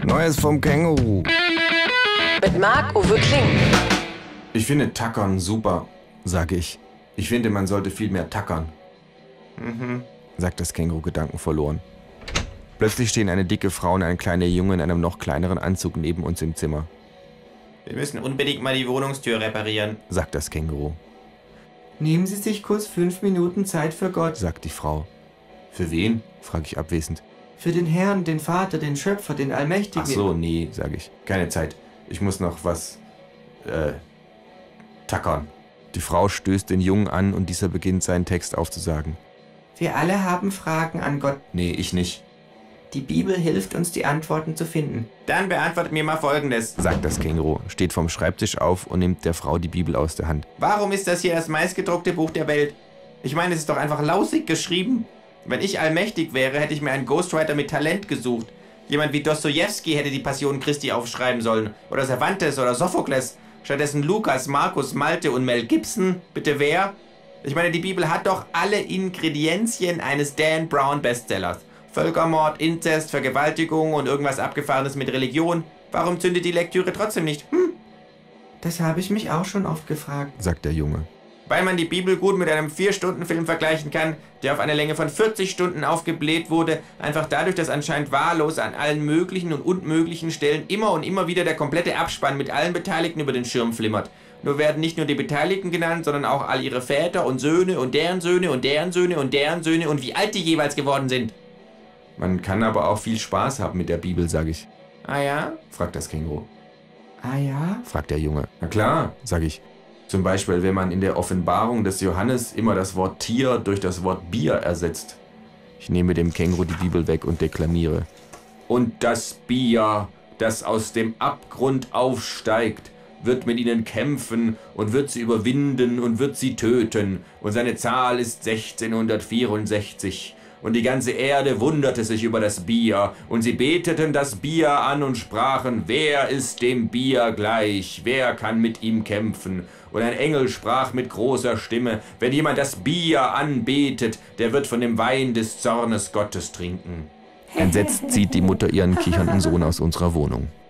Neues vom Känguru. Mit Marc-Uwe Kling. Ich finde Tackern super, sage ich. Ich finde, man sollte viel mehr tackern. Sagt das Känguru gedankenverloren. Plötzlich stehen eine dicke Frau und ein kleiner Junge in einem noch kleineren Anzug neben uns im Zimmer. Wir müssen unbedingt mal die Wohnungstür reparieren, Sagt das Känguru. Nehmen Sie sich kurz 5 Minuten Zeit für Gott. Sagt die Frau. Für wen? Frage ich abwesend. Für den Herrn, den Vater, den Schöpfer, den Allmächtigen. Ach so, nee, sage ich. Keine Zeit. Ich muss noch was, tackern. Die Frau stößt den Jungen an und dieser beginnt seinen Text aufzusagen. Wir alle haben Fragen an Gott. Nee, ich nicht. Die Bibel hilft uns, die Antworten zu finden. Dann beantwortet mir mal Folgendes. Sagt das Känguru, steht vom Schreibtisch auf und nimmt der Frau die Bibel aus der Hand. Warum ist das hier das meistgedruckte Buch der Welt? Ich meine, es ist doch einfach lausig geschrieben. Wenn ich allmächtig wäre, hätte ich mir einen Ghostwriter mit Talent gesucht. Jemand wie Dostojewski hätte die Passion Christi aufschreiben sollen. Oder Cervantes oder Sophokles. Stattdessen Lukas, Markus, Malte und Mel Gibson. Bitte wer? Ich meine, die Bibel hat doch alle Ingredienzien eines Dan Brown Bestsellers. Völkermord, Inzest, Vergewaltigung und irgendwas Abgefahrenes mit Religion. Warum zündet die Lektüre trotzdem nicht? Das habe ich mich auch schon oft gefragt. Sagt der Junge. Weil man die Bibel gut mit einem 4-Stunden-Film vergleichen kann, der auf eine Länge von 40 Stunden aufgebläht wurde, einfach dadurch, dass anscheinend wahllos an allen möglichen und unmöglichen Stellen immer und immer wieder der komplette Abspann mit allen Beteiligten über den Schirm flimmert. Nur werden nicht nur die Beteiligten genannt, sondern auch all ihre Väter und Söhne und deren Söhne und deren Söhne und deren Söhne und wie alt die jeweils geworden sind. Man kann aber auch viel Spaß haben mit der Bibel, sage ich. Ah ja? Fragt das Känguru. Ah ja? Fragt der Junge. Na klar, sage ich. Zum Beispiel, wenn man in der Offenbarung des Johannes immer das Wort Tier durch das Wort Bier ersetzt. Ich nehme dem Känguru die Bibel weg und deklamiere. Und das Bier, das aus dem Abgrund aufsteigt, wird mit ihnen kämpfen und wird sie überwinden und wird sie töten. Und seine Zahl ist 1664. Und die ganze Erde wunderte sich über das Bier, und sie beteten das Bier an und sprachen, wer ist dem Bier gleich, wer kann mit ihm kämpfen? Und ein Engel sprach mit großer Stimme, wenn jemand das Bier anbetet, der wird von dem Wein des Zornes Gottes trinken. Entsetzt zieht die Mutter ihren kichernden Sohn aus unserer Wohnung.